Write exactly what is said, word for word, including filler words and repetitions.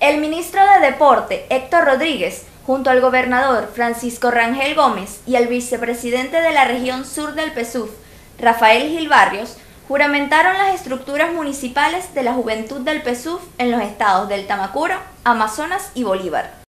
El ministro de Deporte, Héctor Rodríguez, junto al gobernador Francisco Rangel Gómez y al vicepresidente de la región sur del PSUV, Rafael Gil Barrios, juramentaron las estructuras municipales de la juventud del PSUV en los estados del Tamacuro, Amazonas y Bolívar.